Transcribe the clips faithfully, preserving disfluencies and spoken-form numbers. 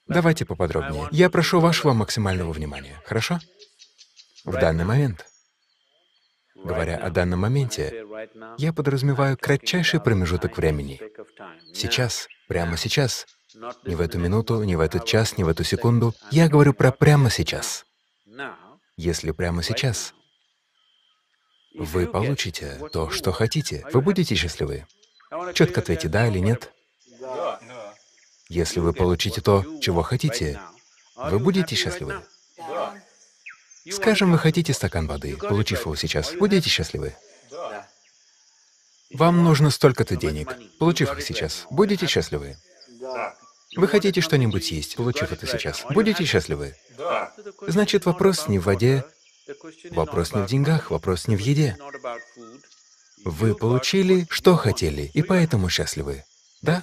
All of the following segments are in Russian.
Давайте поподробнее. Я прошу вашего максимального внимания, хорошо? В данный момент, говоря о данном моменте, я подразумеваю кратчайший промежуток времени. Сейчас, прямо сейчас, не в эту минуту, не в этот час, не в эту секунду. Я говорю про прямо сейчас. Если прямо сейчас вы получите то, что хотите, вы будете счастливы? Четко ответьте «да» или «нет». Если вы получите то, чего хотите, вы будете счастливы? Скажем, вы хотите стакан воды, получив его сейчас, будете счастливы? Вам нужно столько-то денег, получив их сейчас, будете счастливы? Вы хотите что-нибудь съесть, получив это сейчас, будете счастливы? Значит, вопрос не в воде, вопрос не в деньгах, вопрос не в еде. Вы получили, что хотели, и поэтому счастливы, да?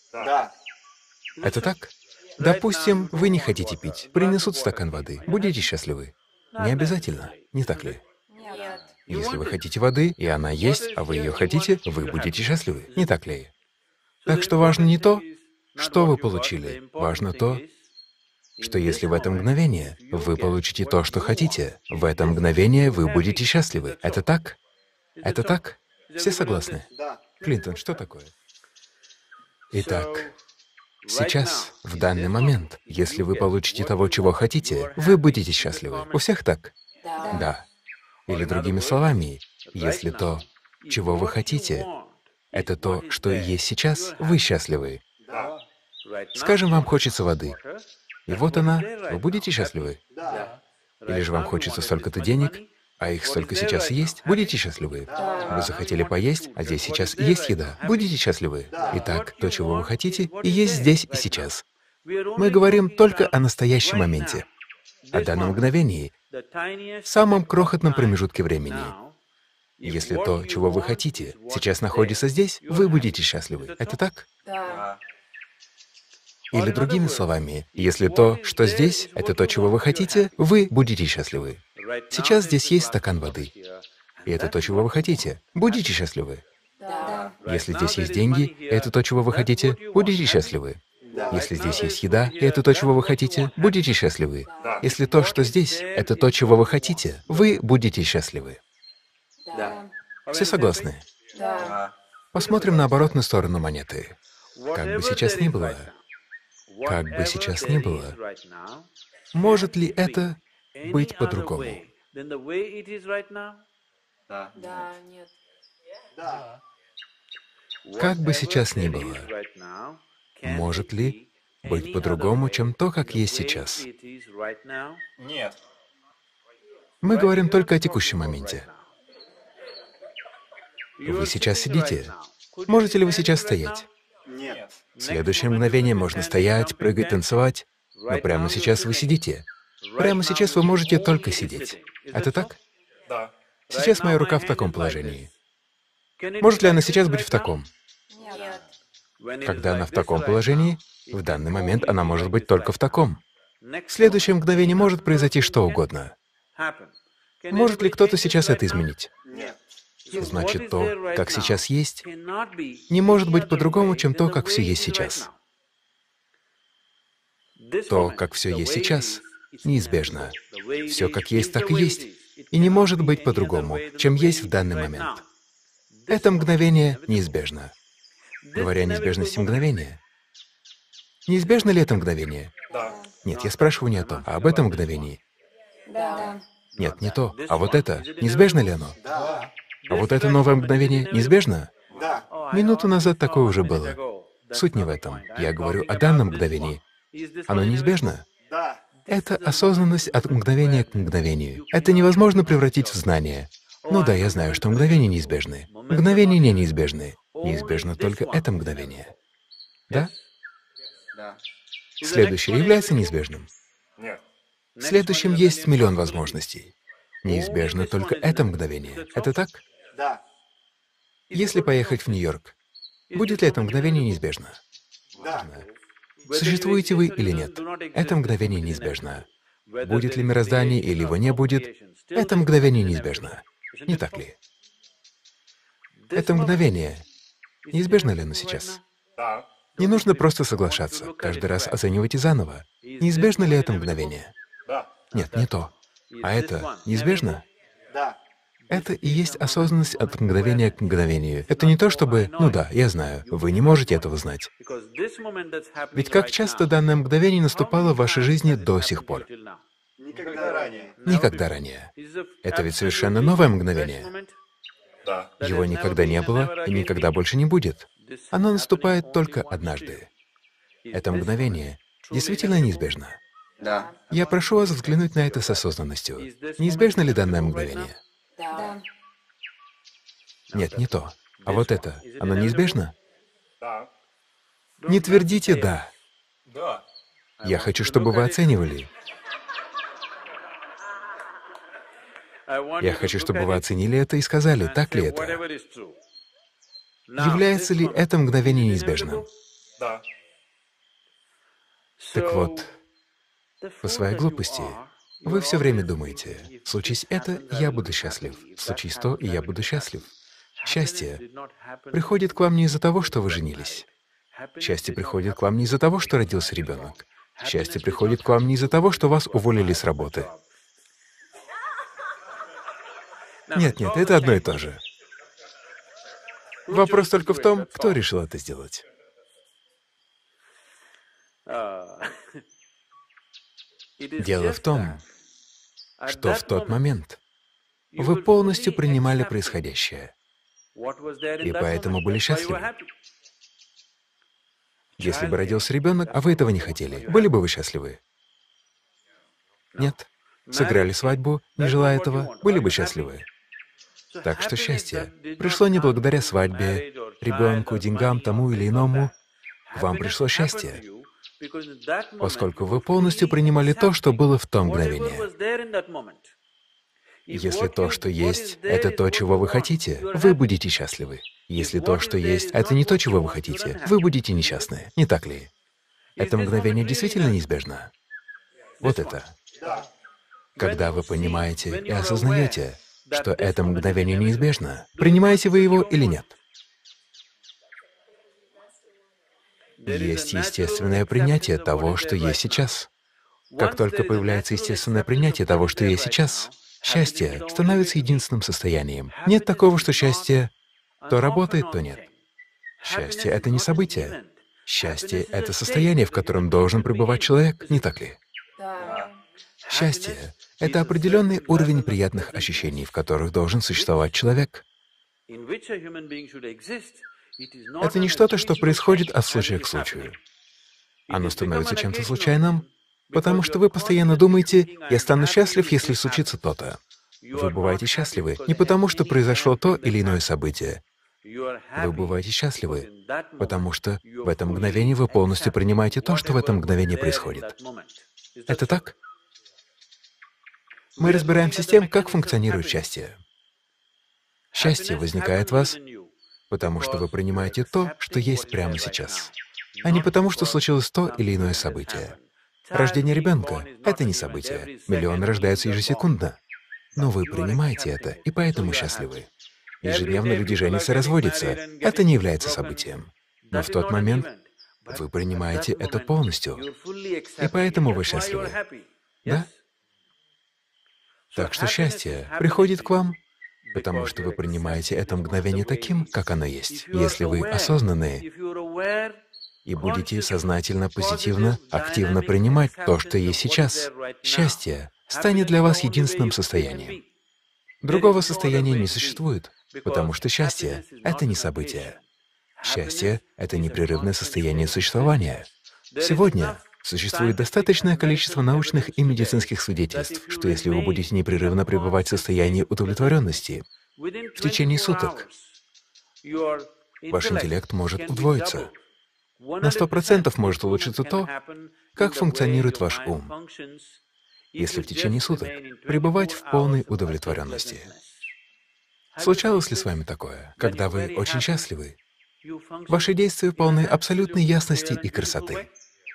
Это так? Допустим, вы не хотите пить, принесут стакан воды, будете счастливы? Не обязательно, не так ли? Нет. Если вы хотите воды, и она есть, а вы ее хотите, вы будете счастливы, не так ли? Так что важно не то, что вы получили, важно то, что если в это мгновение вы получите то, что хотите, в это мгновение вы будете счастливы. Это так? Это так? Все согласны? Клинтон, что такое? Итак, сейчас, в данный момент, если вы получите того, чего хотите, вы будете счастливы. У всех так? Да. Или другими словами, если то, чего вы хотите, это то, что есть сейчас, вы счастливы. Скажем, вам хочется воды, и вот она, вы будете счастливы? Или же вам хочется столько-то денег, а их столько сейчас есть, будете счастливы? Вы захотели поесть, а здесь сейчас есть еда, будете счастливы? Итак, то, чего вы хотите, и есть здесь и сейчас. Мы говорим только о настоящем моменте, о данном мгновении, самом крохотном промежутке времени. Если то, чего вы хотите, сейчас находится здесь, вы будете счастливы. Это так? Да. Или другими словами, если то, что здесь, это то, чего вы хотите, вы будете счастливы. Сейчас здесь есть стакан воды, и это то, чего вы хотите, будете счастливы. Да. Если здесь есть деньги, и это то, чего вы хотите, будете счастливы. Если здесь есть еда, и это то, чего вы хотите, будете счастливы. Если то, что здесь, это то, чего вы хотите, вы будете счастливы. Да. Все согласны? Да. Посмотрим на оборотную сторону монеты. Как бы сейчас ни было, как бы сейчас ни было, может ли это быть по-другому? Да. Нет. Как бы сейчас ни было, может ли быть по-другому, чем то, как есть сейчас? Нет. Мы говорим только о текущем моменте. Вы сейчас сидите. Можете ли вы сейчас стоять? Нет. В следующее мгновение можно стоять, прыгать, танцевать, но прямо сейчас вы сидите. Прямо сейчас вы можете только сидеть. Это так? Да. Сейчас моя рука в таком положении. Может ли она сейчас быть в таком? Нет. Когда она в таком положении, в данный момент она может быть только в таком. В следующее мгновение может произойти что угодно. Может ли кто-то сейчас это изменить? Нет. Значит, то, как сейчас есть, не может быть по-другому, чем то, как все есть сейчас. То, как все есть сейчас, неизбежно. Все как есть, так и есть, и не может быть по-другому, чем есть в данный момент. Это мгновение неизбежно. Говоря о неизбежности мгновения, неизбежно ли это мгновение? Да. Нет, я спрашиваю не о том, а об этом мгновении. Да. Нет, не то, а вот это. Неизбежно ли оно? Да. А вот это новое мгновение неизбежно? Да. Минуту назад такое уже было. Суть не в этом. Я говорю о данном мгновении. Оно неизбежно? Да. Это осознанность от мгновения к мгновению. Это невозможно превратить в знание. Ну да, я знаю, что мгновения неизбежны. Мгновения не неизбежны. Неизбежно только это мгновение. Да? Да. Следующее является неизбежным. Нет. В следующем есть миллион возможностей. Неизбежно только это мгновение. Это так? Да. Если поехать в Нью-Йорк, будет ли это мгновение неизбежно? Да. Существуете вы или нет? Это мгновение неизбежно. Будет ли мироздание или его не будет, это мгновение неизбежно. Не так ли? Это мгновение. Неизбежно ли оно сейчас? Да. Не нужно просто соглашаться, каждый раз оценивайте заново. Неизбежно ли это мгновение? Нет, не то. А это неизбежно? Да. Это и есть осознанность от мгновения к мгновению. Это не то, чтобы, ну да, я знаю, вы не можете этого знать. Ведь как часто данное мгновение наступало в вашей жизни до сих пор? Никогда ранее. Никогда ранее. Это ведь совершенно новое мгновение. Да. Его никогда не было и никогда больше не будет. Оно наступает только однажды. Это мгновение действительно неизбежно. Да. Я прошу вас взглянуть на это с осознанностью. Неизбежно ли данное мгновение? Да. Нет, не то. А вот это, оно неизбежно? Да. Не твердите «да». Да. Я хочу, чтобы вы оценивали. Я хочу, чтобы вы оценили это и сказали, так ли это. Является ли это мгновение неизбежным? Да. Так вот, по своей глупости, вы все время думаете, случись это, я буду счастлив, случись то, и я буду счастлив. Счастье приходит к вам не из-за того, что вы женились. Счастье приходит к вам не из-за того, что родился ребенок. Счастье приходит к вам не из-за того, что вас уволили с работы. Нет, нет, это одно и то же. Вопрос только в том, кто решил это сделать. Дело в том, что в тот момент вы полностью принимали происходящее, и поэтому были счастливы. Если бы родился ребенок, а вы этого не хотели, были бы вы счастливы? Нет. Сыграли свадьбу, не желая этого, были бы счастливы. Так что счастье пришло не благодаря свадьбе, ребенку, деньгам, тому или иному. К вам пришло счастье, поскольку вы полностью принимали то, что было в то мгновение. Если то, что есть, это то, чего вы хотите, вы будете счастливы. Если то, что есть, это не то, чего вы хотите, вы будете несчастны. Не так ли? Это мгновение действительно неизбежно. Вот это. Когда вы понимаете и осознаете, что это мгновение неизбежно, принимаете вы его или нет? Есть естественное принятие того, что есть сейчас. Как только появляется естественное принятие того, что есть сейчас, счастье становится единственным состоянием. Нет такого, что счастье то работает, то нет. Счастье — это не событие. Счастье — это состояние, в котором должен пребывать человек, не так ли? Да. Счастье — это определенный уровень приятных ощущений, в которых должен существовать человек. Это не что-то, что происходит от случая к случаю. Оно становится чем-то случайным, потому что вы постоянно думаете, «я стану счастлив, если случится то-то». Вы бываете счастливы не потому, что произошло то или иное событие. Вы бываете счастливы, потому что в это мгновение вы полностью принимаете то, что в это мгновение происходит. Это так? Мы разбираемся с тем, как функционирует счастье. Счастье возникает в вас, потому что вы принимаете то, что есть прямо сейчас, а не потому, что случилось то или иное событие. Рождение ребенка — это не событие. Миллионы рождаются ежесекундно. Но вы принимаете это, и поэтому счастливы. Ежедневно люди женятся и разводятся. Это не является событием. Но в тот момент вы принимаете это полностью, и поэтому вы счастливы. Да? Так что счастье приходит к вам, потому что вы принимаете это мгновение таким, как оно есть. Если вы осознанные и будете сознательно, позитивно, активно принимать то, что есть сейчас, счастье станет для вас единственным состоянием. Другого состояния не существует, потому что счастье — это не событие. Счастье — это непрерывное состояние существования. Сегодня существует достаточное количество научных и медицинских свидетельств, что если вы будете непрерывно пребывать в состоянии удовлетворенности, в течение суток ваш интеллект может удвоиться. На сто процентов может улучшиться то, как функционирует ваш ум, если в течение суток пребывать в полной удовлетворенности. Случалось ли с вами такое, когда вы очень счастливы? Ваши действия полны абсолютной ясности и красоты.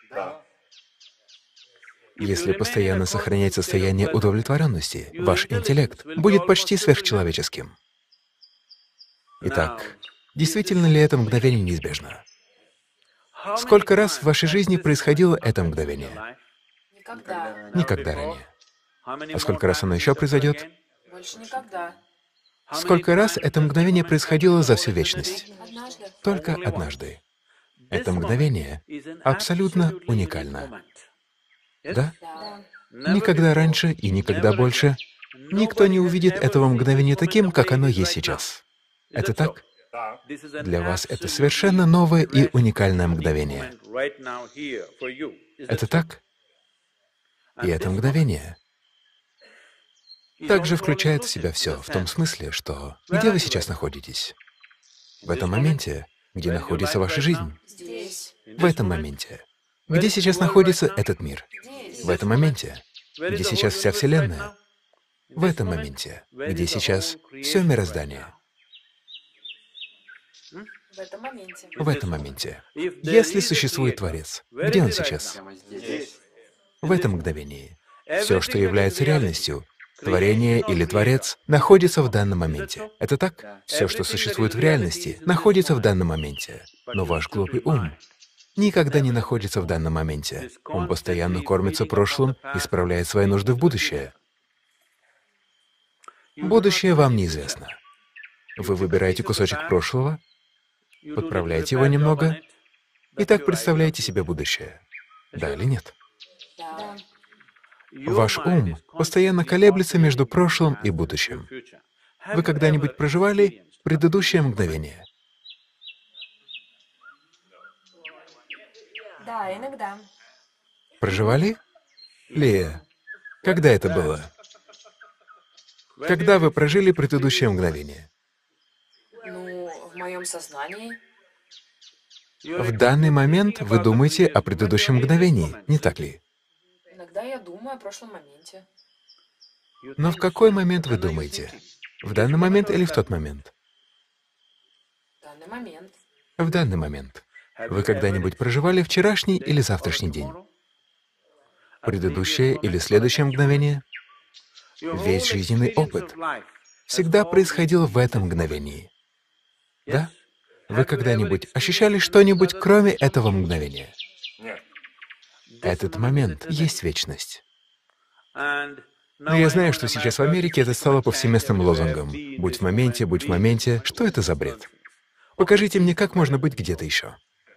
Если постоянно сохранять состояние удовлетворенности, ваш интеллект будет почти сверхчеловеческим. Итак, действительно ли это мгновение неизбежно? Сколько раз в вашей жизни происходило это мгновение? Никогда. Никогда ранее. А сколько раз оно еще произойдет? Больше никогда. Сколько раз это мгновение происходило за всю вечность? Однажды. Только однажды. Это мгновение абсолютно уникально. Да? Да. Никогда раньше и никогда больше никто не увидит этого мгновения таким, как оно есть сейчас. Это так? Да. Для вас это совершенно новое и уникальное мгновение. Это так? И это мгновение также включает в себя все, в том смысле, что где вы сейчас находитесь? В этом моменте, где находится ваша жизнь? Здесь. В этом моменте. Где сейчас находится этот мир? Здесь. В этом моменте. Где сейчас вся Вселенная? В этом моменте. Где сейчас все мироздание? В этом моменте. В этом моменте. Если существует Творец, где он сейчас? Прямо здесь. В этом мгновении. Все, что является реальностью, творение или Творец, находится в данном моменте. Это так? Все, что существует в реальности, находится в данном моменте. Но ваш глупый ум никогда не находится в данном моменте. Он постоянно кормится прошлым и справляет свои нужды в будущее. Будущее вам неизвестно. Вы выбираете кусочек прошлого, подправляете его немного, и так представляете себе будущее. Да или нет? Да. Ваш ум постоянно колеблется между прошлым и будущим. Вы когда-нибудь проживали предыдущее мгновение? Да, иногда. Проживали? Лия, когда это было? Когда вы прожили предыдущее мгновение? Ну, в моем сознании. В данный момент вы думаете о предыдущем мгновении, не так ли? Иногда я думаю о прошлом моменте. Но в какой момент вы думаете? В данный момент или в тот момент? В данный момент. В данный момент. Вы когда-нибудь проживали вчерашний или завтрашний день? Предыдущее или следующее мгновение? Весь жизненный опыт всегда происходил в этом мгновении. Да? Вы когда-нибудь ощущали что-нибудь, кроме этого мгновения? Нет. Этот момент есть вечность. Но я знаю, что сейчас в Америке это стало повсеместным лозунгом. Будь в моменте, будь в моменте. Что это за бред? Покажите мне, как можно быть где-то еще.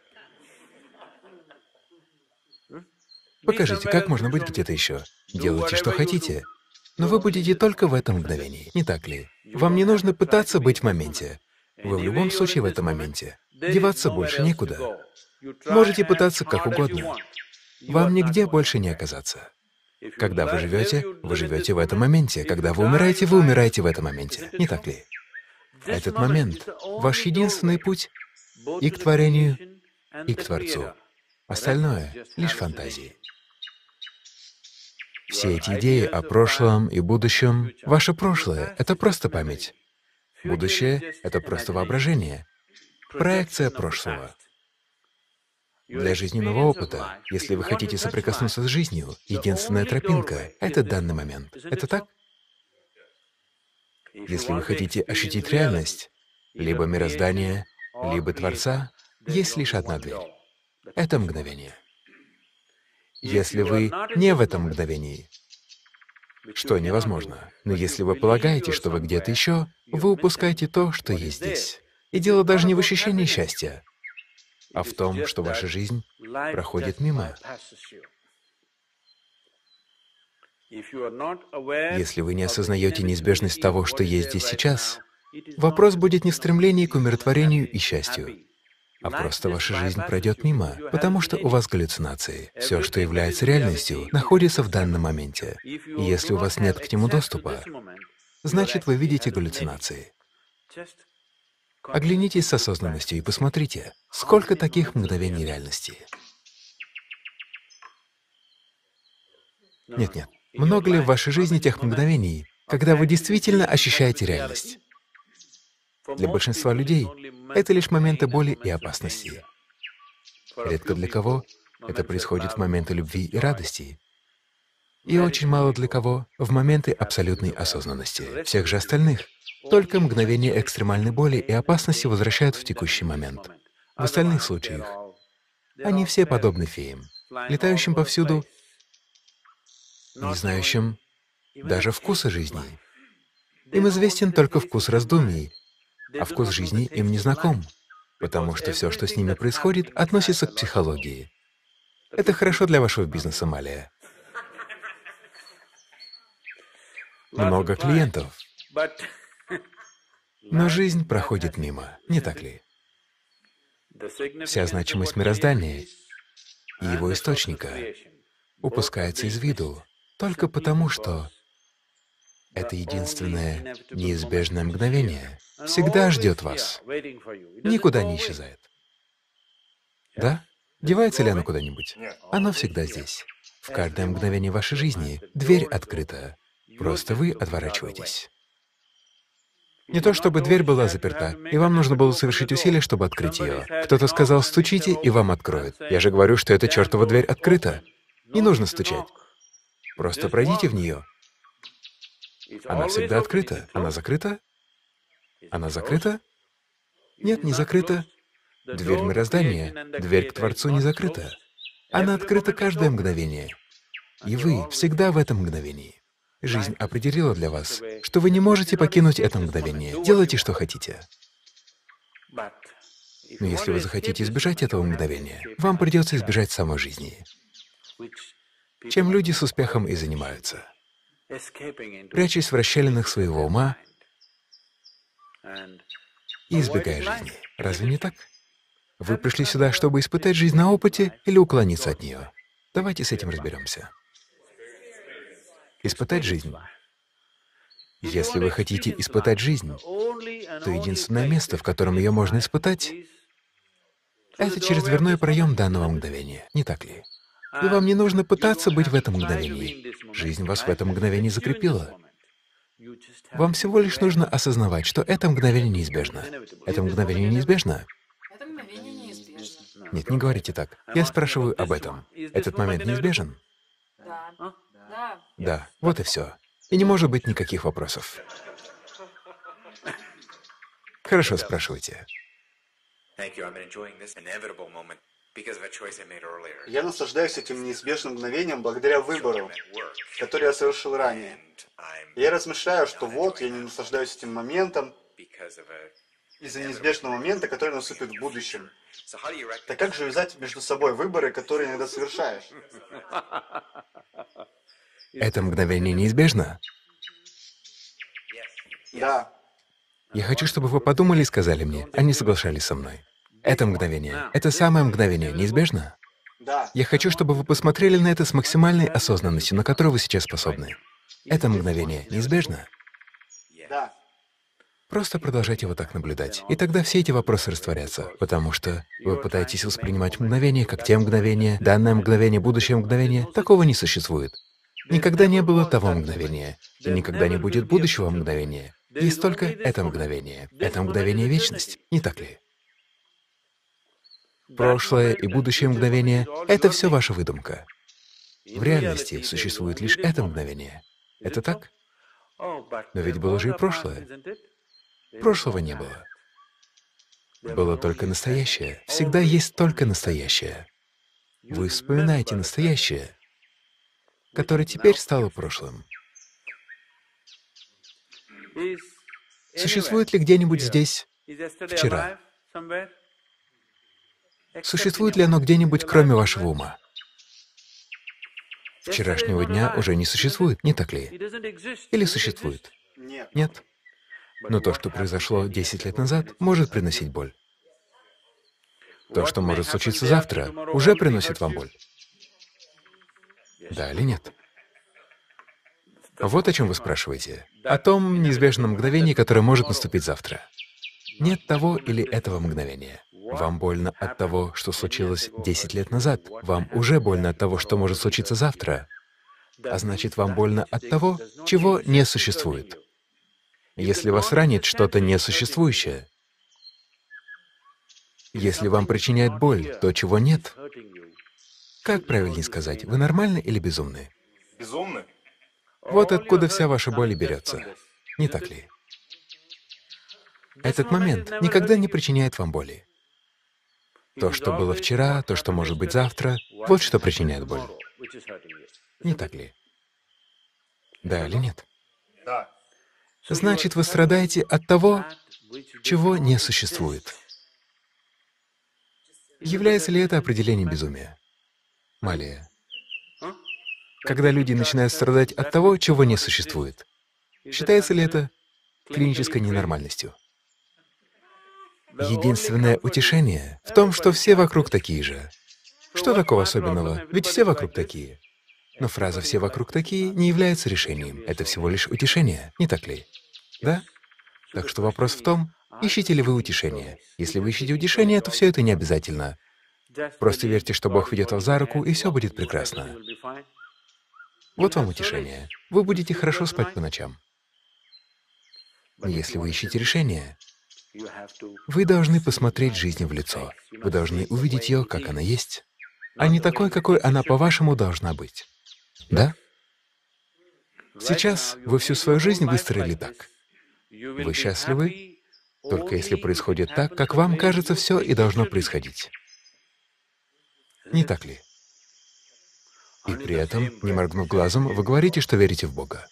Покажите, как можно быть где-то еще. Делайте, что хотите, но вы будете только в этом мгновении, не так ли? Вам не нужно пытаться быть в моменте. Вы в любом случае в этом моменте. Деваться больше некуда. Можете пытаться как угодно. Вам нигде больше не оказаться. Когда вы живете, вы живете в этом моменте. Когда вы умираете, вы умираете в этом моменте. Не так ли? Этот момент — ваш единственный путь и к творению, и к Творцу. Остальное — лишь фантазии. Все эти идеи о прошлом и будущем, ваше прошлое — это просто память. Будущее — это просто воображение, проекция прошлого. Для жизненного опыта, если вы хотите соприкоснуться с жизнью, единственная тропинка — это данный момент. Это так? Если вы хотите ощутить реальность, либо мироздание, либо Творца, есть лишь одна дверь. Это мгновение. Если вы не в этом мгновении, что невозможно, но если вы полагаете, что вы где-то еще, вы упускаете то, что есть здесь. И дело даже не в ощущении счастья, а в том, что ваша жизнь проходит мимо. Если вы не осознаете неизбежность того, что есть здесь сейчас, вопрос будет не в стремлении к умиротворению и счастью, а просто ваша жизнь пройдет мимо, потому что у вас галлюцинации. Все, что является реальностью, находится в данном моменте. И если у вас нет к нему доступа, значит, вы видите галлюцинации. Оглянитесь с осознанностью и посмотрите, сколько таких мгновений реальности. Нет-нет. Много ли в вашей жизни тех мгновений, когда вы действительно ощущаете реальность? Для большинства людей это лишь моменты боли и опасности. Редко для кого это происходит в моменты любви и радости. И очень мало для кого в моменты абсолютной осознанности. Всех же остальных только мгновения экстремальной боли и опасности возвращают в текущий момент. В остальных случаях Они все подобны феям, летающим повсюду, не знающим даже вкуса жизни. Им известен только вкус раздумий, а вкус жизни им не знаком, потому что все, что с ними происходит, относится к психологии. Это хорошо для вашего бизнеса, Малия. Много клиентов, но жизнь проходит мимо, не так ли? Вся значимость мироздания и его источника упускается из виду только потому, что это единственное неизбежное мгновение всегда ждет вас, никуда не исчезает. Да? Девается ли оно куда-нибудь? Нет. Оно всегда здесь. В каждое мгновение вашей жизни дверь открыта, просто вы отворачиваетесь. Не то чтобы дверь была заперта, и вам нужно было совершить усилие, чтобы открыть ее. Кто-то сказал: «Стучите, и вам откроют». Я же говорю, что эта чертова дверь открыта. Не нужно стучать. Просто пройдите в нее. Она всегда открыта. Она закрыта? Она закрыта? Нет, не закрыта. Дверь мироздания, дверь к Творцу не закрыта. Она открыта каждое мгновение. И вы всегда в этом мгновении. Жизнь определила для вас, что вы не можете покинуть это мгновение. Делайте, что хотите. Но если вы захотите избежать этого мгновения, вам придется избежать самой жизни, чем люди с успехом и занимаются. Прячась в расщелинах своего ума и избегая жизни. Разве не так? Вы пришли сюда, чтобы испытать жизнь на опыте или уклониться от нее? Давайте с этим разберемся. Испытать жизнь. Если вы хотите испытать жизнь, то единственное место, в котором ее можно испытать, это через дверной проем данного мгновения, не так ли? И вам не нужно пытаться быть в этом мгновении. Жизнь вас в этом мгновении закрепила. Вам всего лишь нужно осознавать, что это мгновение неизбежно. Это мгновение неизбежно? Это мгновение неизбежно. Нет, не говорите так. Я спрашиваю об этом. Этот момент неизбежен? Да. Да. Да, вот и все. И не может быть никаких вопросов. Хорошо, спрашивайте. Я наслаждаюсь этим неизбежным мгновением благодаря выбору, который я совершил ранее. И я размышляю, что вот, я не наслаждаюсь этим моментом из-за неизбежного момента, который наступит в будущем. Так как же связать между собой выборы, которые иногда совершаешь? Это мгновение неизбежно? Да. Я хочу, чтобы вы подумали и сказали мне, а не соглашались со мной. Это мгновение, это самое мгновение неизбежно? Да. Я хочу, чтобы вы посмотрели на это с максимальной осознанностью, на которую вы сейчас способны. Это мгновение неизбежно? Да. Просто продолжайте вот так наблюдать, и тогда все эти вопросы растворятся, потому что вы пытаетесь воспринимать мгновение как те мгновения, данное мгновение, будущее мгновение. Такого не существует. Никогда не было того мгновения, и никогда не будет будущего мгновения. Есть только это мгновение. Это мгновение — вечность, не так ли? Прошлое и будущее мгновение — это все ваша выдумка. В реальности существует лишь это мгновение. Это так? Но ведь было же и прошлое. Прошлого не было. Было только настоящее. Всегда есть только настоящее. Вы вспоминаете настоящее, которое теперь стало прошлым. Существует ли где-нибудь здесь вчера? Существует ли оно где-нибудь, кроме вашего ума? Вчерашнего дня уже не существует, не так ли? Или существует? Нет. Нет. Но то, что произошло десять лет назад, может приносить боль. То, что может случиться завтра, уже приносит вам боль. Да или нет? Вот о чем вы спрашиваете. О том неизбежном мгновении, которое может наступить завтра. Нет того или этого мгновения. Вам больно от того, что случилось десять лет назад. Вам уже больно от того, что может случиться завтра. А значит, вам больно от того, чего не существует. Если вас ранит что-то несуществующее, если вам причиняет боль то, чего нет, как правильнее сказать, вы нормальны или безумны? Безумны? Вот откуда вся ваша боль и берется. Не так ли? Этот момент никогда не причиняет вам боли. То, что было вчера, то, что может быть завтра, вот что причиняет боль. Не так ли? Да или нет? Да. Значит, вы страдаете от того, чего не существует. Является ли это определением безумия? Малия. Когда люди начинают страдать от того, чего не существует, считается ли это клинической ненормальностью? Единственное утешение в том, что все вокруг такие же. Что такого особенного? Ведь все вокруг такие. Но фраза «все вокруг такие» не является решением. Это всего лишь утешение, не так ли? Да? Так что вопрос в том, ищете ли вы утешение. Если вы ищете утешение, то все это не обязательно. Просто верьте, что Бог ведет вас за руку, и все будет прекрасно. Вот вам утешение. Вы будете хорошо спать по ночам. Но если вы ищете решение, вы должны посмотреть жизни в лицо. Вы должны увидеть ее, как она есть, а не такой, какой она, по-вашему, должна быть. Да? Сейчас вы всю свою жизнь выстроили так. Вы счастливы, только если происходит так, как вам кажется, все и должно происходить. Не так ли? И при этом, не моргнув глазом, вы говорите, что верите в Бога.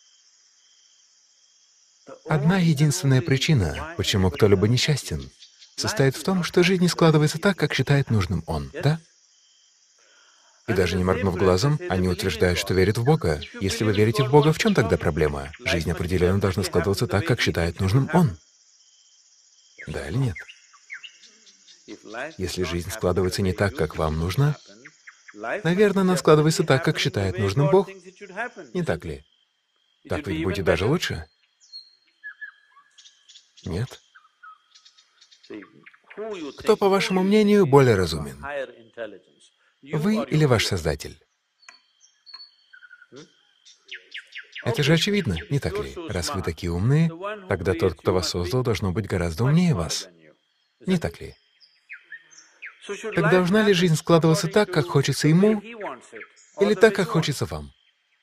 Одна единственная причина, почему кто-либо несчастен, состоит в том, что жизнь не складывается так, как считает нужным он, да? И даже не моргнув глазом, они утверждают, что верят в Бога. Если вы верите в Бога, в чем тогда проблема? Жизнь определенно должна складываться так, как считает нужным Он. Да или нет? Если жизнь складывается не так, как вам нужно, наверное, она складывается так, как считает нужным Бог. Не так ли? Так ведь будет даже лучше? Нет? Кто, по вашему мнению, более разумен? Вы или ваш Создатель? Это же очевидно, не так ли? Раз вы такие умные, тогда тот, кто вас создал, должно быть гораздо умнее вас. Не так ли? Так должна ли жизнь складываться так, как хочется ему, или так, как хочется вам?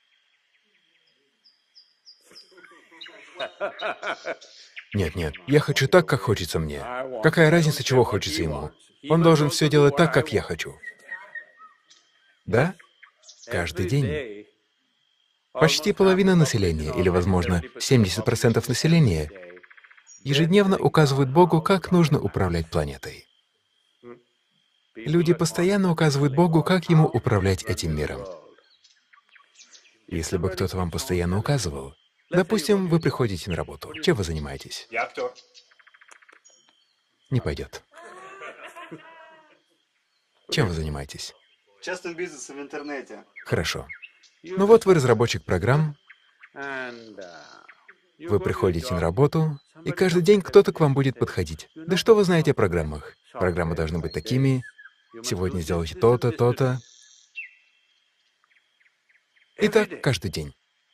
Нет, нет, я хочу так, как хочется мне. Какая разница, чего хочется ему? Он должен все делать так, как я хочу. Да? Каждый день. Почти половина населения, или, возможно, семьдесят процентов населения, ежедневно указывают Богу, как нужно управлять планетой. Люди постоянно указывают Богу, как Ему управлять этим миром. Если бы кто-то вам постоянно указывал, допустим, вы приходите на работу, чем вы занимаетесь? Я актер. Не пойдет. Чем вы занимаетесь? Частным бизнесом в интернете. Хорошо. Ну вот вы разработчик программ, вы приходите на работу, и каждый день кто-то к вам будет подходить. Да что вы знаете о программах? Программы должны быть такими, сегодня сделайте то-то, то-то. И так каждый день.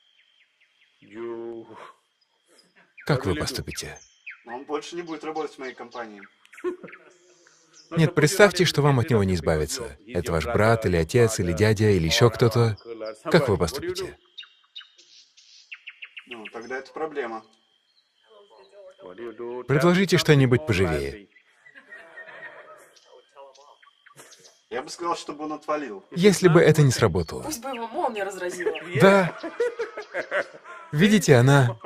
Как вы поступите? Он больше не будет работать в моей компании. Нет, представьте, что вам от него не избавиться. Это ваш брат, или отец, или дядя, или еще кто-то. Как вы поступите? Ну, тогда это проблема. Предложите что-нибудь поживее. Я бы сказал, чтобы он отвалил. Если бы это не сработало. Пусть бы его молния разразила. Да. Видите, она...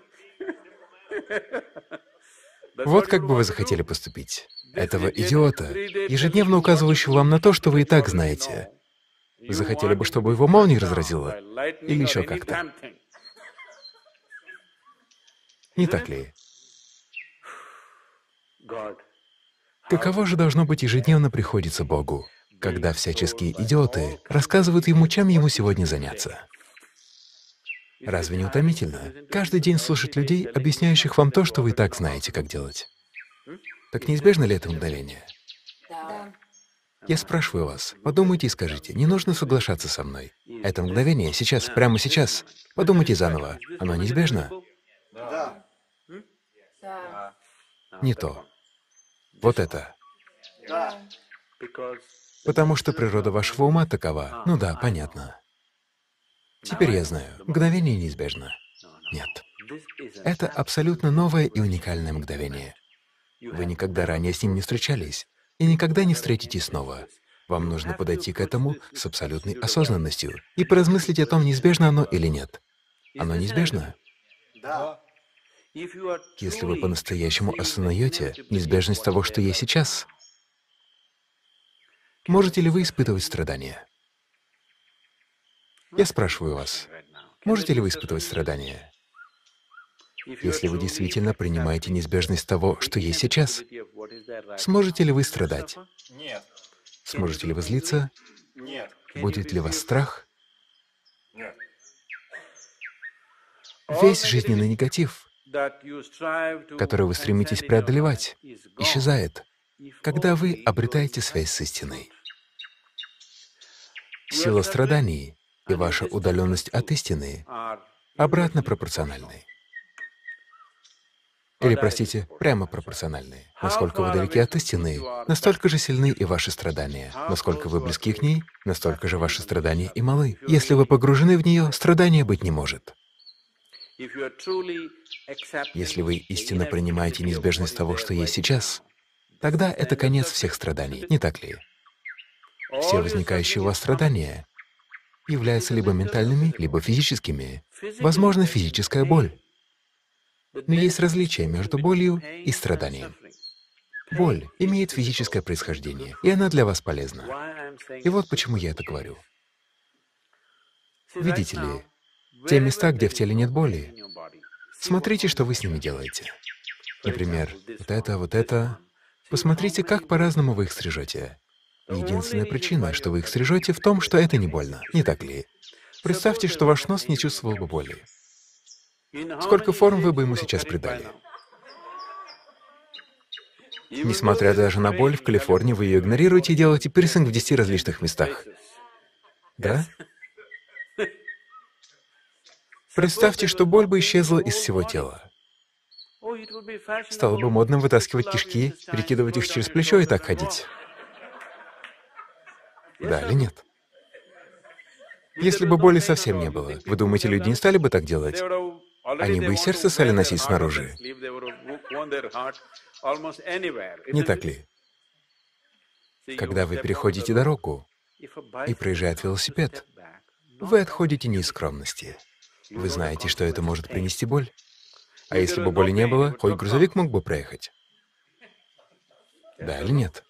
Вот как бы вы захотели поступить. Этого идиота, ежедневно указывающего вам на то, что вы и так знаете. Вы захотели бы, чтобы его молния разразила? Или еще как-то? Не так ли? Каково же должно быть ежедневно приходится Богу, когда всяческие идиоты рассказывают ему, чем ему сегодня заняться? Разве не утомительно каждый день слушать людей, объясняющих вам то, что вы и так знаете, как делать? Так неизбежно ли это мгновение? Да. Я спрашиваю вас, подумайте и скажите, не нужно соглашаться со мной. Это мгновение, сейчас, прямо сейчас. Подумайте заново. Оно неизбежно? Да. Да. Не то. Вот это. Да. Потому что природа вашего ума такова. Ну да, понятно. Теперь я знаю, мгновение неизбежно. Нет. Это абсолютно новое и уникальное мгновение. Вы никогда ранее с ним не встречались. и никогда не встретитесь снова. Вам нужно подойти к этому с абсолютной осознанностью и поразмыслить о том, неизбежно оно или нет. Оно неизбежно? Да. Если вы по-настоящему осознаете неизбежность того, что есть сейчас, можете ли вы испытывать страдания? Я спрашиваю вас, можете ли вы испытывать страдания? Если вы действительно принимаете неизбежность того, что есть сейчас, сможете ли вы страдать? Нет. Сможете ли вы злиться? Нет. Будет ли вас страх? Нет. Весь жизненный негатив, который вы стремитесь преодолевать, исчезает, когда вы обретаете связь с истиной. Сила страданий и ваша удаленность от истины обратно пропорциональны. Или, простите, прямо пропорциональны. Насколько вы далеки от истины, настолько же сильны и ваши страдания. Насколько вы близки к ней, настолько же ваши страдания и малы. Если вы погружены в нее, страдания быть не может. Если вы истинно принимаете неизбежность того, что есть сейчас, тогда это конец всех страданий, не так ли? Все возникающие у вас страдания являются либо ментальными, либо физическими. Возможно, физическая боль. Но есть различие между болью и страданием. Боль имеет физическое происхождение, и она для вас полезна. И вот почему я это говорю. Видите ли, те места, где в теле нет боли, смотрите, что вы с ними делаете. Например, вот это, вот это. Посмотрите, как по-разному вы их стрижете. Единственная причина, что вы их стрижете, в том, что это не больно, не так ли? Представьте, что ваш нос не чувствовал бы боли. Сколько форм вы бы ему сейчас придали? Несмотря даже на боль, в Калифорнии вы ее игнорируете и делаете пирсинг в десяти различных местах. Да? Представьте, что боль бы исчезла из всего тела. Стало бы модным вытаскивать кишки, перекидывать их через плечо и так ходить. Да или нет? Если бы боли совсем не было, вы думаете, люди не стали бы так делать? Они бы и сердце стали носить снаружи. Не так ли? Когда вы переходите дорогу и проезжает велосипед, вы отходите не из скромности. Вы знаете, что это может принести боль. А если бы боли не было, хоть грузовик мог бы проехать. Да или нет?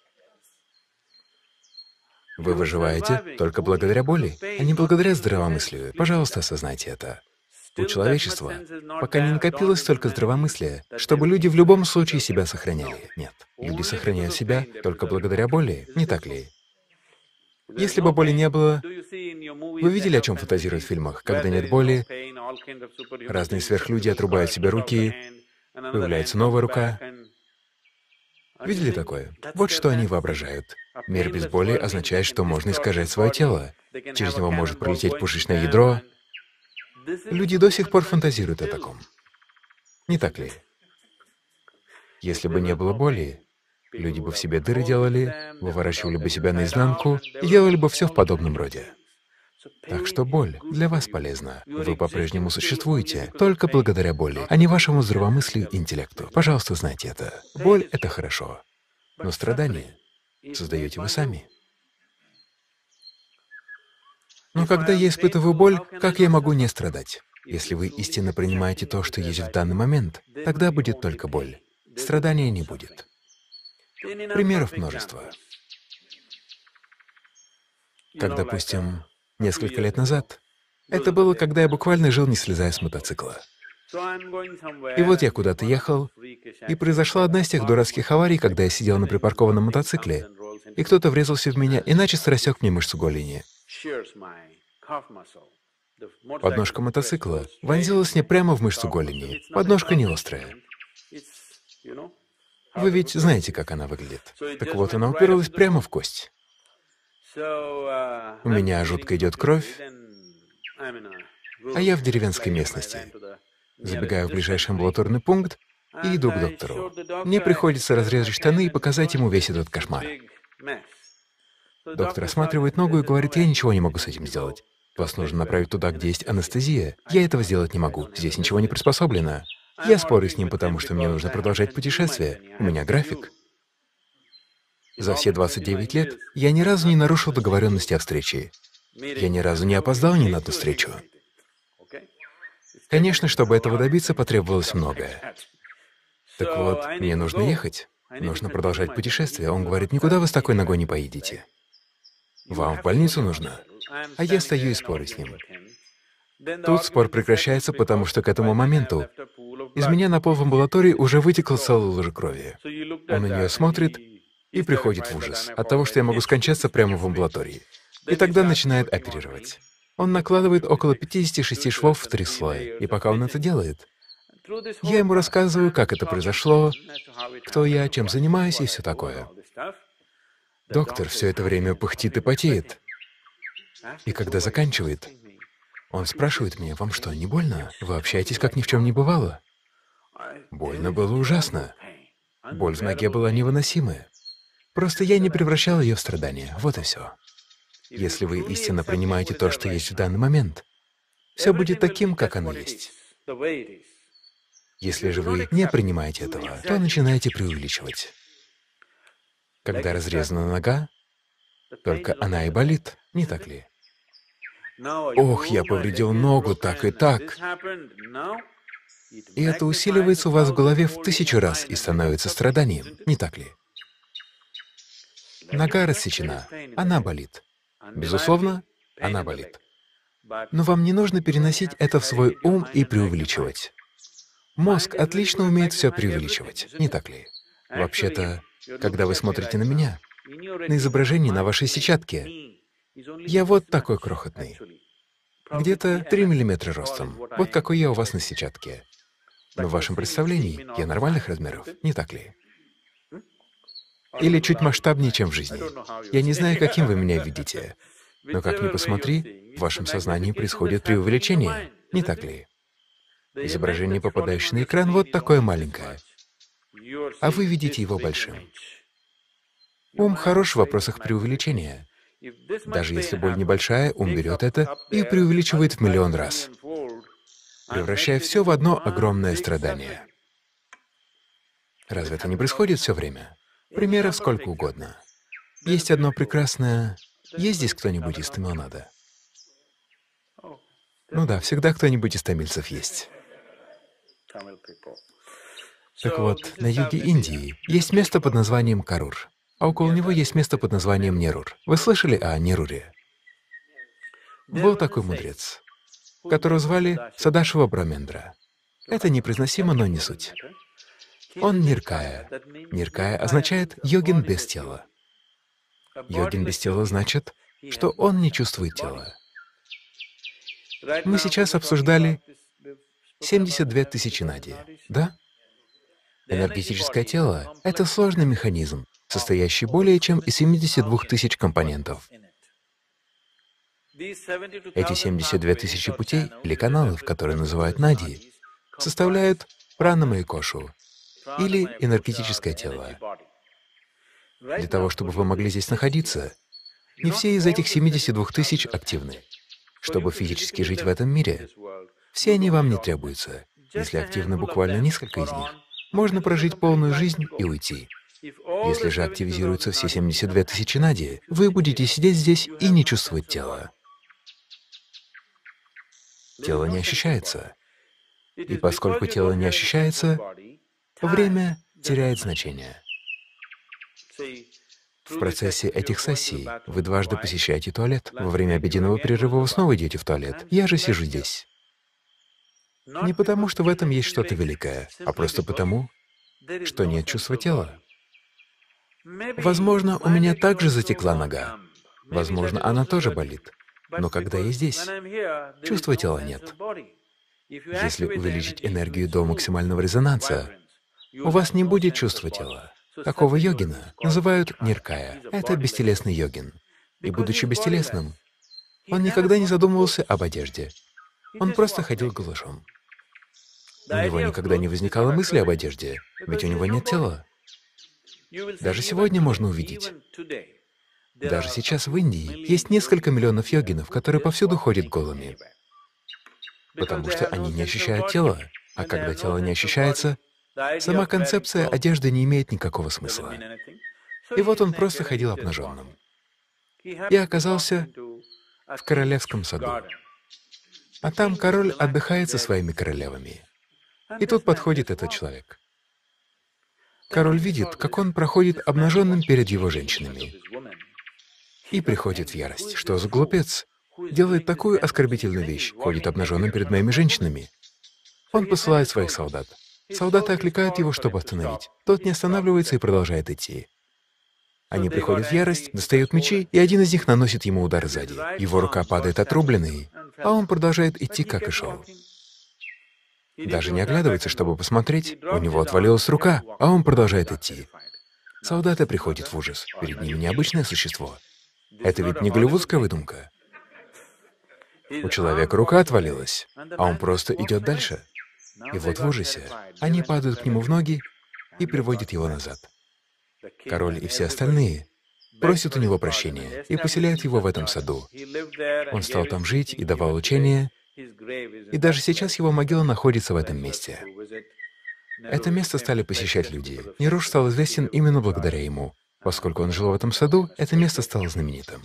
Вы выживаете только благодаря боли, а не благодаря здравомыслию. Пожалуйста, осознайте это. У человечества пока не накопилось столько здравомыслия, чтобы люди в любом случае себя сохраняли. Нет, люди сохраняют себя только благодаря боли, не так ли? Если бы боли не было, вы видели, о чем фантазируют в фильмах? Когда нет боли, разные сверхлюди отрубают себе руки, появляется новая рука. Видели такое? Вот что они воображают. Мир без боли означает, что можно искажать свое тело. Через него может пролететь пушечное ядро. Люди до сих пор фантазируют о таком. Не так ли? Если бы не было боли, люди бы в себе дыры делали, выворачивали бы себя наизнанку и делали бы все в подобном роде. Так что боль для вас полезна. Вы по-прежнему существуете только благодаря боли, а не вашему здравомыслию и интеллекту. Пожалуйста, знайте это. Боль — это хорошо, но страдания создаете вы сами. Но когда я испытываю боль, как я могу не страдать? Если вы истинно принимаете то, что есть в данный момент, тогда будет только боль. Страдания не будет. Примеров множество. Как, допустим, несколько лет назад, это было, когда я буквально жил, не слезая с мотоцикла. И вот я куда-то ехал, и произошла одна из тех дурацких аварий, когда я сидел на припаркованном мотоцикле, и кто-то врезался в меня и начисто рассек мне мышцу голени. Подножка мотоцикла вонзилась мне прямо в мышцу голени. Подножка не острая. Вы ведь знаете, как она выглядит. Так вот, она уперлась прямо в кость. У меня жутко идет кровь, а я в деревенской местности. Забегаю в ближайший амбулаторный пункт и иду к доктору. Мне приходится разрезать штаны и показать ему весь этот кошмар. Доктор осматривает ногу и говорит: я ничего не могу с этим сделать. Вас нужно направить туда, где есть анестезия. Я этого сделать не могу, здесь ничего не приспособлено. Я спорю с ним, потому что мне нужно продолжать путешествие, у меня график. За все двадцать девять лет я ни разу не нарушил договоренности о встрече. Я ни разу не опоздал ни на одну встречу. Конечно, чтобы этого добиться, потребовалось многое. Так вот, мне нужно ехать. Нужно продолжать путешествие. Он говорит: никуда вы с такой ногой не поедете. Вам в больницу нужно. А я стою и спорю с ним. Тут спор прекращается, потому что к этому моменту из меня на пол в амбулатории уже вытекла целая лужа крови. Он на нее смотрит и приходит в ужас от того, что я могу скончаться прямо в амбулатории. И тогда начинает оперировать. Он накладывает около пятидесяти шести швов в три слоя, и пока он это делает, я ему рассказываю, как это произошло, кто я, чем занимаюсь и все такое. Доктор все это время пыхтит и потеет. И когда заканчивает, он спрашивает меня: «Вам что, не больно? Вы общаетесь, как ни в чем не бывало?» Больно было ужасно. Боль в ноге была невыносимая. Просто я не превращал ее в страдания. Вот и все. Если вы истинно принимаете то, что есть в данный момент, все будет таким, как оно есть. Если же вы не принимаете этого, то начинаете преувеличивать. Когда разрезана нога, только она и болит, не так ли? Ох, я повредил ногу так и так. И это усиливается у вас в голове в тысячу раз и становится страданием, не так ли? Нога рассечена, она болит. Безусловно, она болит. Но вам не нужно переносить это в свой ум и преувеличивать. Мозг отлично умеет все преувеличивать, не так ли? Вообще-то, когда вы смотрите на меня, на изображении на вашей сетчатке, я вот такой крохотный, где-то три миллиметра ростом. Вот какой я у вас на сетчатке. Но в вашем представлении я нормальных размеров, не так ли? Или чуть масштабнее, чем в жизни. Я не знаю, каким вы меня видите, но как ни посмотри, в вашем сознании происходит преувеличение, не так ли? Изображение, попадающее на экран, вот такое маленькое, а вы видите его большим. Ум хорош в вопросах преувеличения. Даже если боль небольшая, ум берет это и преувеличивает в миллион раз, превращая все в одно огромное страдание. Разве это не происходит все время? Примеров сколько угодно. Есть одно прекрасное... Есть здесь кто-нибудь из тамилнада? Ну да, всегда кто-нибудь из тамильцев есть. Так вот, на юге Индии есть место под названием Карур, а около него есть место под названием Нерур. Вы слышали о Неруре? Был такой мудрец, которого звали Садашива Брамендра. Это непроизносимо, но не суть. Он Ниркая. Ниркая означает «йогин без тела». Йогин без тела значит, что он не чувствует тела. Мы сейчас обсуждали семьдесят две тысячи нади, да? Энергетическое тело — это сложный механизм, состоящий более чем из семидесяти двух тысяч компонентов. Эти семьдесят две тысячи путей или каналов, которые называют нади, составляют пранаму кошу, или энергетическое тело. Для того, чтобы вы могли здесь находиться, не все из этих семидесяти двух тысяч активны. Чтобы физически жить в этом мире, все они вам не требуются. Если активны буквально несколько из них, можно прожить полную жизнь и уйти. Если же активизируются все семьдесят две тысячи нади, вы будете сидеть здесь и не чувствовать тела. Тело не ощущается. И поскольку тело не ощущается, время теряет значение. В процессе этих сессий вы дважды посещаете туалет. Во время обеденного перерыва вы снова идете в туалет. Я же сижу здесь. Не потому, что в этом есть что-то великое, а просто потому, что нет чувства тела. Возможно, у меня также затекла нога. Возможно, она тоже болит. Но когда я здесь, чувства тела нет. Если увеличить энергию до максимального резонанса, у вас не будет чувства тела. Такого йогина называют ниркая. Это бестелесный йогин. И будучи бестелесным, он никогда не задумывался об одежде. Он просто ходил голышом. У него никогда не возникало мысли об одежде, ведь у него нет тела. Даже сегодня можно увидеть. Даже сейчас в Индии есть несколько миллионов йогинов, которые повсюду ходят голыми, потому что они не ощущают тела, а когда тело не ощущается, сама концепция одежды не имеет никакого смысла. И вот он просто ходил обнаженным. И оказался в королевском саду. А там король отдыхает со своими королевами. И тут подходит этот человек. Король видит, как он проходит обнаженным перед его женщинами. И приходит в ярость. Что за глупец? Делает такую оскорбительную вещь, ходит обнаженным перед моими женщинами. Он посылает своих солдат. Солдаты окликают его, чтобы остановить. Тот не останавливается и продолжает идти. Они приходят в ярость, достают мечи, и один из них наносит ему удар сзади. Его рука падает отрубленной, а он продолжает идти, как и шел. Даже не оглядывается, чтобы посмотреть, у него отвалилась рука, а он продолжает идти. Солдаты приходят в ужас. Перед ними необычное существо. Это ведь не голливудская выдумка. У человека рука отвалилась, а он просто идет дальше. И вот в ужасе они падают к нему в ноги и приводят его назад. Король и все остальные просят у него прощения и поселяют его в этом саду. Он стал там жить и давал учения, и даже сейчас его могила находится в этом месте. Это место стали посещать люди. Нируш стал известен именно благодаря ему. Поскольку он жил в этом саду, это место стало знаменитым.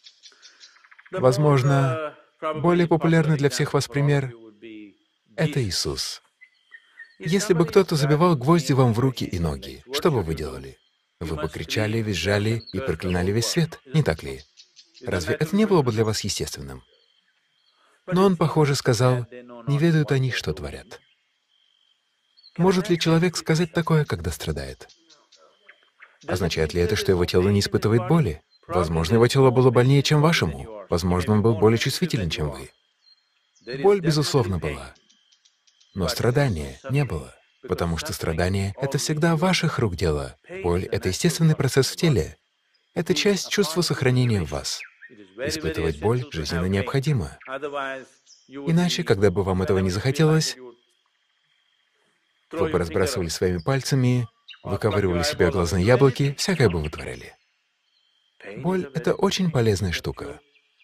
Возможно, более популярный для всех вас пример — это Иисус. Если бы кто-то забивал гвозди вам в руки и ноги, что бы вы делали? Вы бы кричали, визжали и проклинали весь свет, не так ли? Разве это не было бы для вас естественным? Но он, похоже, сказал, не ведают они, что творят. Может ли человек сказать такое, когда страдает? Означает ли это, что его тело не испытывает боли? Возможно, его тело было больнее, чем вашему. Возможно, он был более чувствителен, чем вы. Боль, безусловно, была. Но страдания не было, потому что страдание — это всегда ваших рук дело. Боль — это естественный процесс в теле. Это часть чувства сохранения в вас. Испытывать боль жизненно необходимо. Иначе, когда бы вам этого не захотелось, вы бы разбрасывали своими пальцами, выковыривали себе глазные яблоки, всякое бы вытворяли. Боль — это очень полезная штука.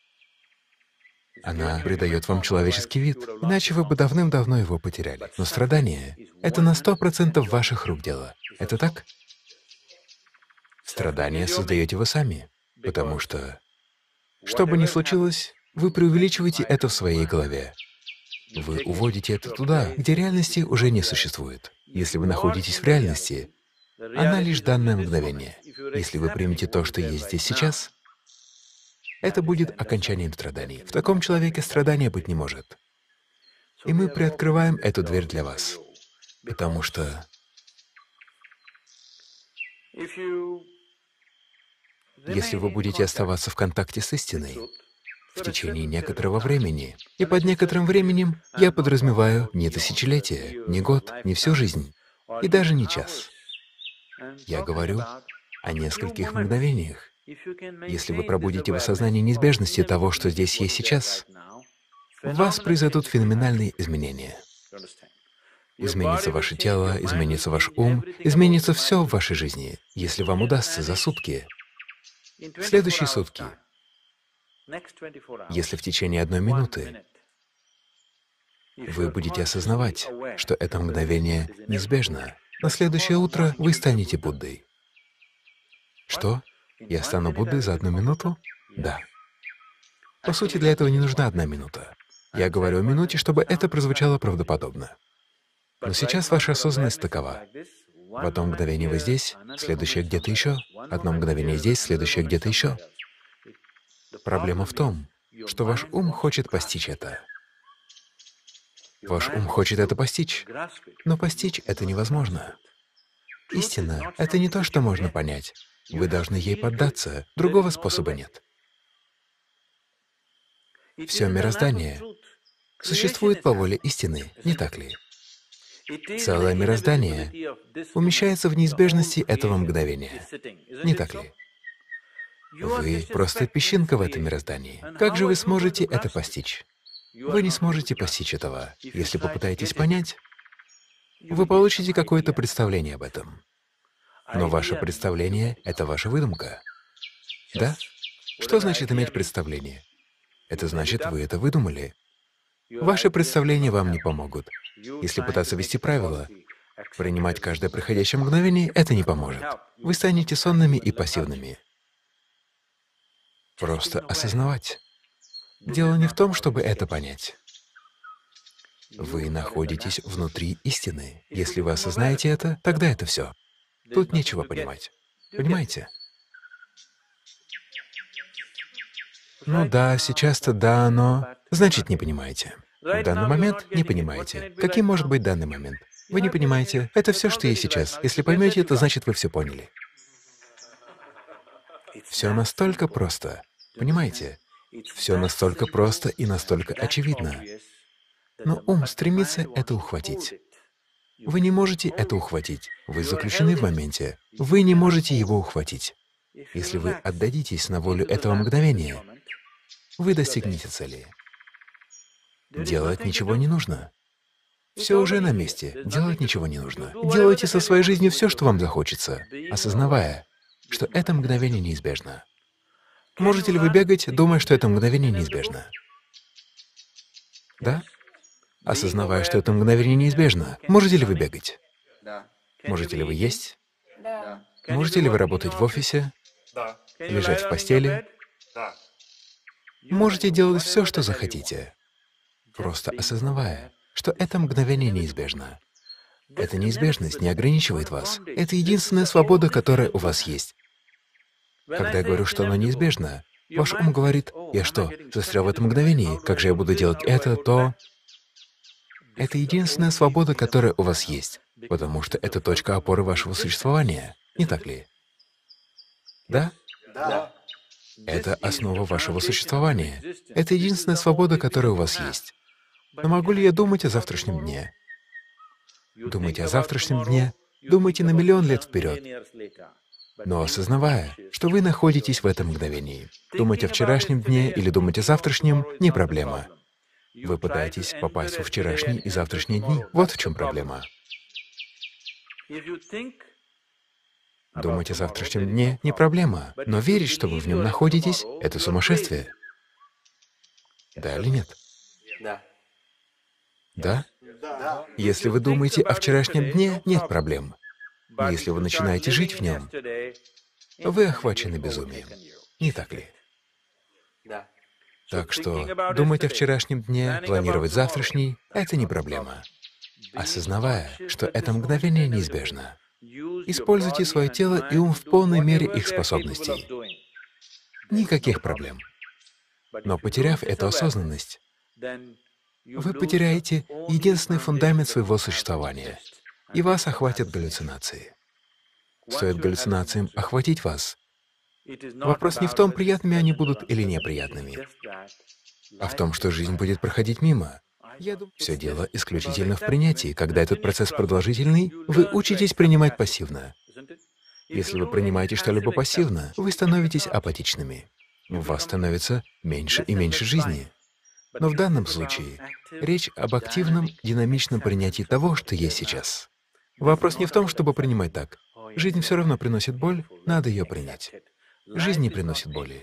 Она придает вам человеческий вид, иначе вы бы давным-давно его потеряли. Но страдание — это на сто процентов ваших рук дело. Это так? Страдания создаете вы сами, потому что, что бы ни случилось, вы преувеличиваете это в своей голове. Вы уводите это туда, где реальности уже не существует. Если вы находитесь в реальности, она лишь данное мгновение. Если вы примете то, что есть здесь сейчас, это будет окончанием страданий. В таком человеке страдания быть не может. И мы приоткрываем эту дверь для вас, потому что если вы будете оставаться в контакте с истиной в течение некоторого времени, и под некоторым временем я подразумеваю не тысячелетие, не год, не всю жизнь, и даже не час. Я говорю о нескольких мгновениях. Если вы пробудите в осознании неизбежности того, что здесь есть сейчас, в вас произойдут феноменальные изменения. Изменится ваше тело, изменится ваш ум, изменится все в вашей жизни, если вам удастся за сутки, в следующие сутки, если в течение одной минуты вы будете осознавать, что это мгновение неизбежно, на следующее утро вы станете Буддой. Что? Я стану Буддой за одну минуту? Да. По сути, для этого не нужна одна минута. Я говорю о минуте, чтобы это прозвучало правдоподобно. Но сейчас ваша осознанность такова. В одно мгновение вы здесь, следующее где-то еще, одно мгновение здесь, следующее где-то еще. Проблема в том, что ваш ум хочет постичь это. Ваш ум хочет это постичь, но постичь это невозможно. Истина — это не то, что можно понять. Вы должны ей поддаться, другого способа нет. Все мироздание существует по воле истины, не так ли? Целое мироздание умещается в неизбежности этого мгновения, не так ли? Вы просто песчинка в этом мироздании. Как же вы сможете это постичь? Вы не сможете постичь этого. Если попытаетесь понять, вы получите какое-то представление об этом. Но ваше представление — это ваша выдумка. Да? Что значит иметь представление? Это значит, вы это выдумали. Ваши представления вам не помогут. Если пытаться вести правила, принимать каждое приходящее мгновение — это не поможет. Вы станете сонными и пассивными. Просто осознавать. Дело не в том, чтобы это понять. Вы находитесь внутри истины. Если вы осознаете это, тогда это все. Тут нечего понимать. Понимаете? Ну да, сейчас-то да, но... Значит, не понимаете. В данный момент не понимаете. Каким может быть данный момент? Вы не понимаете. Это все, что есть сейчас. Если поймете это, значит, вы все поняли. Все настолько просто. Понимаете? Все настолько просто и настолько очевидно. Но ум стремится это ухватить. Вы не можете это ухватить. Вы заключены в моменте. Вы не можете его ухватить. Если вы отдадитесь на волю этого мгновения, вы достигнете цели. Делать ничего не нужно. Все уже на месте. Делать ничего не нужно. Делайте со своей жизнью все, что вам захочется, осознавая, что это мгновение неизбежно. Можете ли вы бегать, думая, что это мгновение неизбежно? Да? Осознавая, что это мгновение неизбежно, можете ли вы бегать? Да. Можете ли вы есть? Да. Можете ли вы работать в офисе? Да. Лежать в постели? Да. Можете делать все, что захотите, просто осознавая, что это мгновение неизбежно. Эта неизбежность не ограничивает вас. Это единственная свобода, которая у вас есть. Когда я говорю, что она неизбежна, ваш ум говорит: «Я что, застрял в этом мгновении? Как же я буду делать это, то...» Это единственная свобода, которая у вас есть, потому что это точка опоры вашего существования, не так ли? Да? Да. Это основа вашего существования. Это единственная свобода, которая у вас есть. Но могу ли я думать о завтрашнем дне? Думайте о завтрашнем дне, думайте на миллион лет вперед, но осознавая, что вы находитесь в этом мгновении. Думать о вчерашнем дне или думать о завтрашнем — не проблема. Вы пытаетесь попасть во вчерашний и завтрашние дни. Вот в чем проблема. Думать о завтрашнем дне — не проблема, но верить, что вы в нем находитесь — это сумасшествие. Да или нет? Да. Да? Да. Если вы думаете о вчерашнем дне, нет проблем. Но если вы начинаете жить в нем, вы охвачены безумием. Не так ли? Да. Так что думать о вчерашнем дне, планировать завтрашний — это не проблема. Осознавая, что это мгновение неизбежно, используйте свое тело и ум в полной мере их способностей. Никаких проблем. Но потеряв эту осознанность, вы потеряете единственный фундамент своего существования, и вас охватят галлюцинации. Стоит галлюцинациям охватить вас, вопрос не в том, приятными они будут или неприятными, а в том, что жизнь будет проходить мимо. Все дело исключительно в принятии. Когда этот процесс продолжительный, вы учитесь принимать пассивно. Если вы принимаете что-либо пассивно, вы становитесь апатичными. У вас становится меньше и меньше жизни. Но в данном случае речь об активном, динамичном принятии того, что есть сейчас. Вопрос не в том, чтобы принимать так. Жизнь все равно приносит боль, надо ее принять. Жизнь не приносит боли.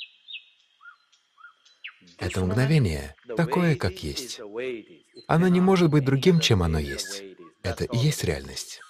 Это мгновение такое, как есть. Оно не может быть другим, чем оно есть. Это и есть реальность.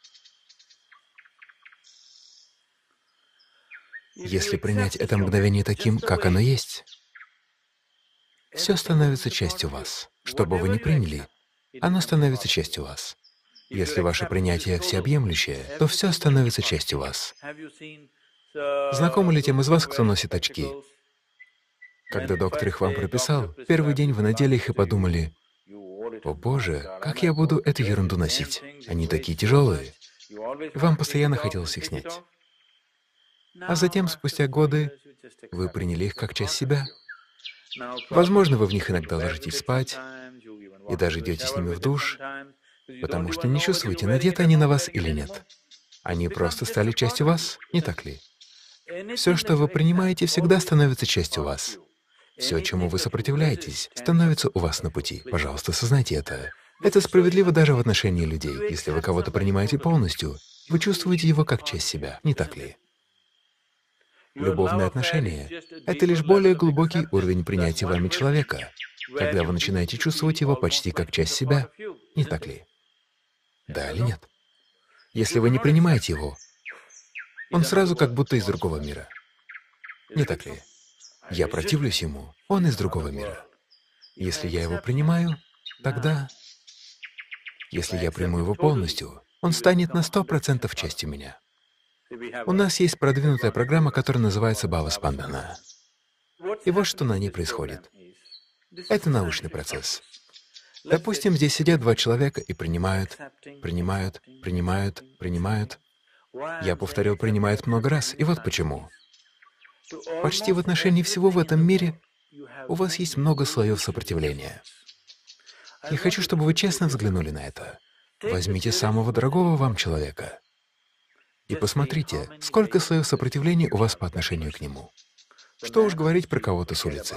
Если принять это мгновение таким, как оно есть, все становится частью вас. Что бы вы ни приняли, оно становится частью вас. Если ваше принятие всеобъемлющее, то все становится частью вас. Знакомы ли тем из вас, кто носит очки? Когда доктор их вам прописал, первый день вы надели их и подумали: «О Боже, как я буду эту ерунду носить? Они такие тяжелые». Вам постоянно хотелось их снять. А затем, спустя годы, вы приняли их как часть себя. Возможно, вы в них иногда ложитесь спать и даже идете с ними в душ, потому что не чувствуете, надеты они на вас или нет. Они просто стали частью вас, не так ли? Все, что вы принимаете, всегда становится частью вас. Все, чему вы сопротивляетесь, становится у вас на пути. Пожалуйста, осознайте это. Это справедливо даже в отношении людей. Если вы кого-то принимаете полностью, вы чувствуете его как часть себя, не так ли? Любовные отношения — это лишь более глубокий уровень принятия вами человека, когда вы начинаете чувствовать его почти как часть себя, не так ли? Да или нет? Если вы не принимаете его, Он сразу как будто из другого мира. Не так ли? Я противлюсь ему, он из другого мира. Если я его принимаю, тогда, если я приму его полностью, он станет на сто процентов частью меня. У нас есть продвинутая программа, которая называется Бхава Спандана. И вот что на ней происходит. Это научный процесс. Допустим, здесь сидят два человека и принимают, принимают, принимают, принимают. Я повторил «принимают» много раз, и вот почему. Почти в отношении всего в этом мире у вас есть много слоев сопротивления. Я хочу, чтобы вы честно взглянули на это. Возьмите самого дорогого вам человека и посмотрите, сколько слоев сопротивления у вас по отношению к нему. Что уж говорить про кого-то с улицы.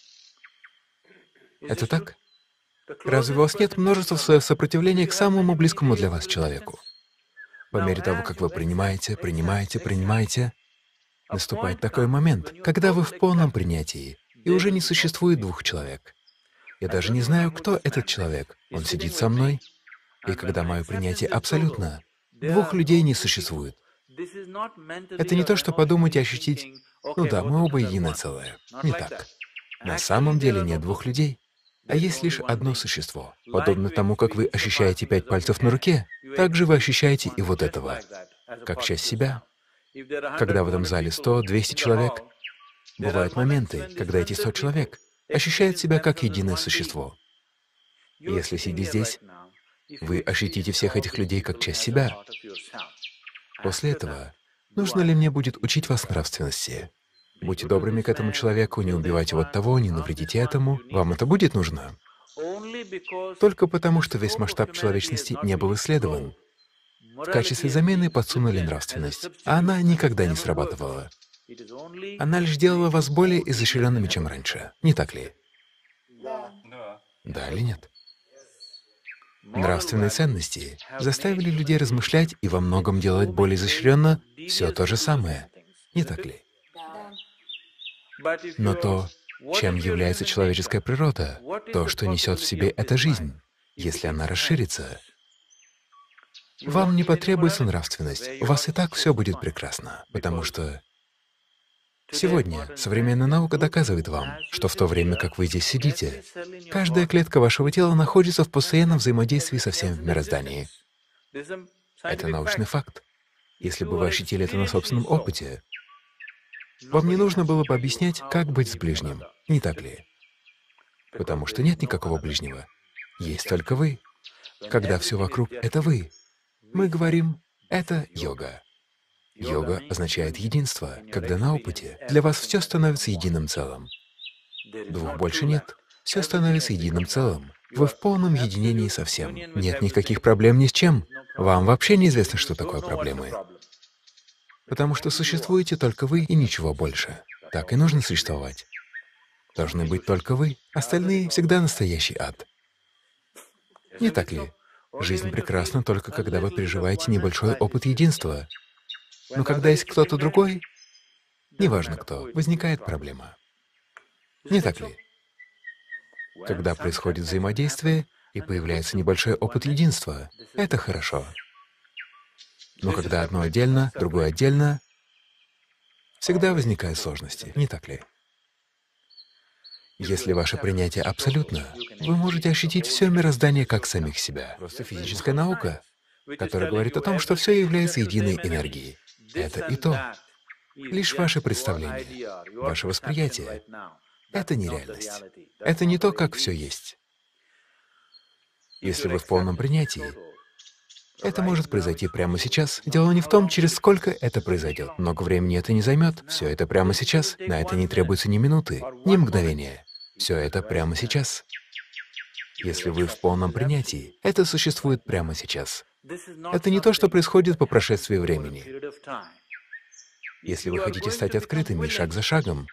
Это так? Разве у вас нет множества слоев сопротивления к самому близкому для вас человеку? По мере того, как вы принимаете, принимаете, принимаете, наступает такой момент, когда вы в полном принятии, и уже не существует двух человек. Я даже не знаю, кто этот человек. Он сидит со мной, и когда мое принятие абсолютно, двух людей не существует. Это не то, что подумать и ощутить, ну да, мы оба единое целое. Не так. На самом деле нет двух людей, а есть лишь одно существо. Подобно тому, как вы ощущаете пять пальцев на руке, так же вы ощущаете и вот этого, как часть себя. Когда в этом зале сто-двести человек, бывают моменты, когда эти сто человек ощущают себя как единое существо. И если сидя здесь, вы ощутите всех этих людей как часть себя. После этого, нужно ли мне будет учить вас нравственности? Будьте добрыми к этому человеку, не убивайте вот того, не навредите этому. Вам это будет нужно? Только потому, что весь масштаб человечности не был исследован. В качестве замены подсунули нравственность, а она никогда не срабатывала. Она лишь делала вас более изощренными, чем раньше. Не так ли? Да или нет? Нравственные ценности заставили людей размышлять и во многом делать более изощренно все то же самое. Не так ли? Но то, чем является человеческая природа, то, что несет в себе эта жизнь, если она расширится, вам не потребуется нравственность, у вас и так все будет прекрасно, потому что сегодня современная наука доказывает вам, что в то время, как вы здесь сидите, каждая клетка вашего тела находится в постоянном взаимодействии со всем в мироздании. Это научный факт. Если бы вы ощутили это на собственном опыте, вам не нужно было бы объяснять, как быть с ближним, не так ли? Потому что нет никакого ближнего. Есть только вы. Когда все вокруг — это вы. Мы говорим, это йога. Йога означает единство, когда на опыте для вас все становится единым целым. Двух больше нет, все становится единым целым. Вы в полном единении со всем. Нет никаких проблем ни с чем. Вам вообще неизвестно, что такое проблемы. Потому что существуете только вы и ничего больше. Так и нужно существовать. Должны быть только вы, остальные всегда настоящий ад. Не так ли? Жизнь прекрасна только когда вы переживаете небольшой опыт единства. Но когда есть кто-то другой, неважно кто, возникает проблема. Не так ли? Когда происходит взаимодействие и появляется небольшой опыт единства, это хорошо. Но когда одно отдельно, другое отдельно, всегда возникают сложности, не так ли? Если ваше принятие абсолютно, вы можете ощутить все мироздание как самих себя. Просто физическая наука, которая говорит о том, что все является единой энергией. Это и то. Лишь ваше представление, ваше восприятие — это не реальность. Это не то, как все есть. Если вы в полном принятии, это может произойти прямо сейчас. Дело не в том, через сколько это произойдет. Много времени это не займет. Все это прямо сейчас. На это не требуется ни минуты, ни мгновения. Все это прямо сейчас. Если вы в полном принятии, это существует прямо сейчас. Это не то, что происходит по прошествии времени. Если вы хотите стать открытыми шаг за шагом,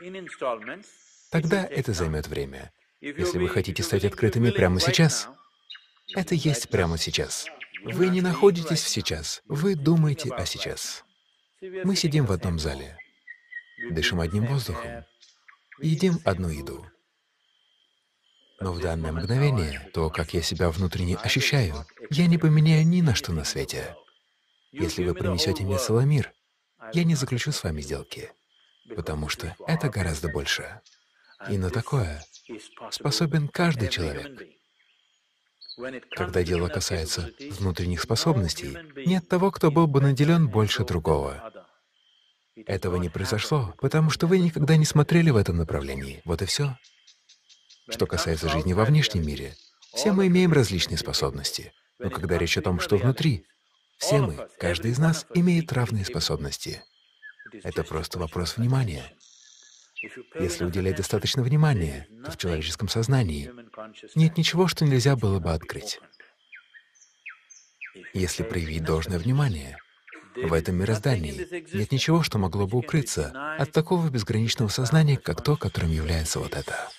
тогда это займет время. Если вы хотите стать открытыми прямо сейчас, это есть прямо сейчас. Вы не находитесь в сейчас, вы думаете о сейчас. Мы сидим в одном зале, дышим одним воздухом, едим одну еду. Но в данное мгновение, то, как я себя внутренне ощущаю, я не поменяю ни на что на свете. Если вы принесете мне целый мир, я не заключу с вами сделки, потому что это гораздо больше. И на такое способен каждый человек. Когда дело касается внутренних способностей, нет того, кто был бы наделен больше другого. Этого не произошло, потому что вы никогда не смотрели в этом направлении. Вот и все. Что касается жизни во внешнем мире, все мы имеем различные способности. Но когда речь о том, что внутри, все мы, каждый из нас, имеет равные способности. Это просто вопрос внимания. Если уделять достаточно внимания, то в человеческом сознании нет ничего, что нельзя было бы открыть. Если проявить должное внимание, в этом мироздании нет ничего, что могло бы укрыться от такого безграничного сознания, как то, которым является вот это.